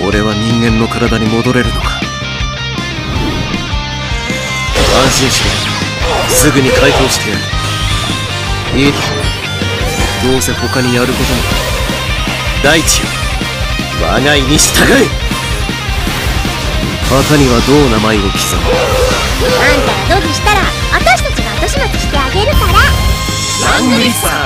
俺は人間の体に戻れるのか。安心しろ、すぐに解放してやる。いいだろう、どうせ他にやることもない。大地よ、我が意に従え。墓にはどう名前を刻む。 あんたがドジしたら私たちが後始末してあげるから。 ラングリッサー